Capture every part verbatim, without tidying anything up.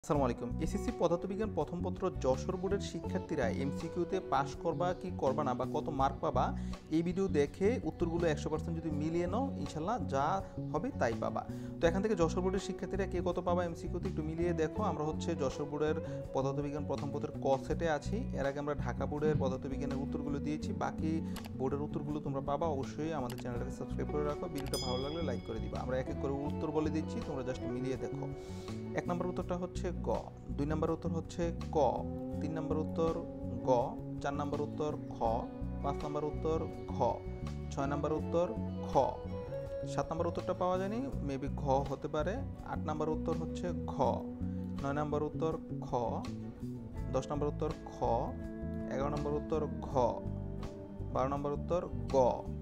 আসসালামু আলাইকুম। এসএসসি পদার্থবিজ্ঞান প্রথম পত্র যশোর বোর্ডের শিক্ষার্থীরা এমসিকিউতে পাস করবা কি করবা না বা কত মার্ক পাবা, এই ভিডিও দেখে উত্তরগুলো একশো পার্সেন্ট যদি মিলিয়ে নাও ইনশাল্লাহ যা হবে তাই পাবা। তো এখান থেকে যশোর বোর্ডের শিক্ষার্থীরা কে কত পাবা এমসিকিউতে একটু মিলিয়ে দেখো। আমরা হচ্ছে যশোর বোর্ডের পদার্থবিজ্ঞান প্রথম পত্রের ক সেটে আছি। এর আগে আমরা ঢাকা বোর্ডের পদার্থবিজ্ঞানের উত্তরগুলো দিয়েছি, বাকি বোর্ডের উত্তরগুলো তোমরা পাবা। অবশ্যই আমাদের চ্যানেলটাকে সাবস্ক্রাইব করে রাখো, ভিডিওটা ভালো লাগলে লাইক করে দিবা। আমরা এক এক করে উত্তর বলে দিচ্ছি, তোমরা জাস্ট মিলিয়ে দেখো। এক নম্বর উত্তরটা হচ্ছে গ, দুই নম্বর উত্তর হচ্ছে ক, তিন নম্বর উত্তর গ, চার নম্বর উত্তর খ, পাঁচ নম্বর উত্তর ঘ, ছয় নম্বর উত্তর খ, সাত নম্বর উত্তরটা পাওয়া যায়নি, মেবি ঘ হতে পারে। আট নম্বর উত্তর হচ্ছে ঘ, নয় নম্বর উত্তর খ, দশ নম্বর উত্তর খ, এগারো নম্বর উত্তর ঘ, বারো নম্বর উত্তর গ,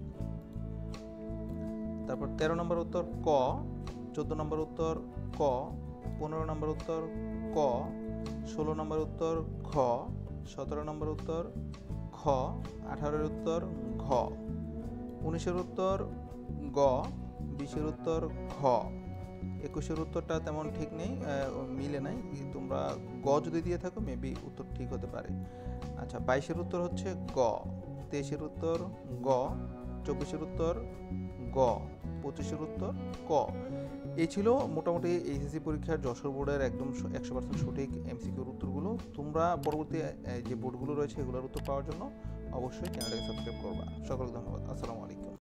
তারপর তেরো নম্বর উত্তর ক, চোদ্দ নম্বর উত্তর ক, পনেরো নম্বর উত্তর ক, ষোলো নম্বর উত্তর ঘ, সতেরো নম্বর উত্তর খ, আঠারোর উত্তর ঘ, উনিশের উত্তর গ, বিশের উত্তর ঘ, একুশের উত্তরটা তেমন ঠিক নেই, মিলে নাই, তোমরা গ যদি দিয়ে থাকো মেবি উত্তর ঠিক হতে পারে। আচ্ছা, বাইশের উত্তর হচ্ছে গ, তেইশের উত্তর গ, চব্বিশের উত্তর গ, পঁচিশের উত্তর ক। এই ছিল মোটামুটি এইচএসসি পরীক্ষার যশোর বোর্ডের একদম একশো পার্সেন্ট সঠিক এমসিকিউর উত্তরগুলো। তোমরা পরবর্তী যে বোর্ডগুলো রয়েছে এগুলোর উত্তর পাওয়ার জন্য অবশ্যই চ্যানেলটাকে সাবস্ক্রাইব করবা। সকলকে ধন্যবাদ। আসসালামু আলাইকুম।